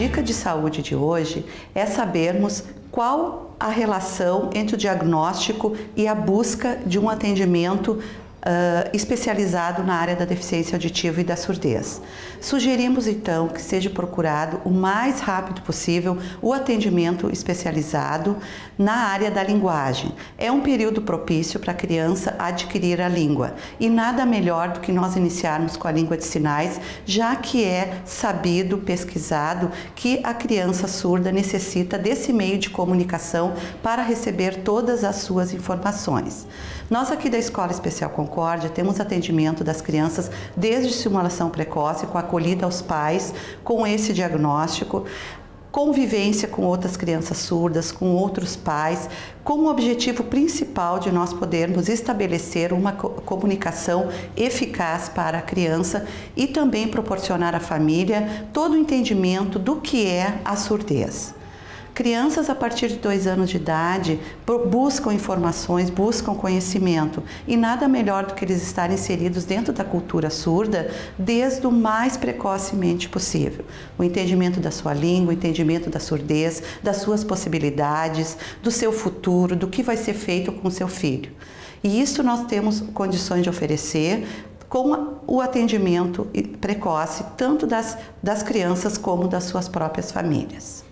dica de saúde de hoje é sabermos qual a relação entre o diagnóstico e a busca de um atendimento especializado na área da deficiência auditiva e da surdez. Sugerimos então que seja procurado o mais rápido possível o atendimento especializado na área da linguagem. É um período propício para a criança adquirir a língua e nada melhor do que nós iniciarmos com a língua de sinais, já que é sabido, pesquisado, que a criança surda necessita desse meio de comunicação para receber todas as suas informações. Nós aqui da Escola Especial Concórdia temos atendimento das crianças desde estimulação precoce, com acolhida aos pais, com esse diagnóstico, convivência com outras crianças surdas, com outros pais, com o objetivo principal de nós podermos estabelecer uma comunicação eficaz para a criança e também proporcionar à família todo o entendimento do que é a surdez. Crianças a partir de 2 anos de idade buscam informações, buscam conhecimento e nada melhor do que eles estarem inseridos dentro da cultura surda desde o mais precocemente possível. O entendimento da sua língua, o entendimento da surdez, das suas possibilidades, do seu futuro, do que vai ser feito com o seu filho. E isso nós temos condições de oferecer com o atendimento precoce, tanto das crianças como das suas próprias famílias.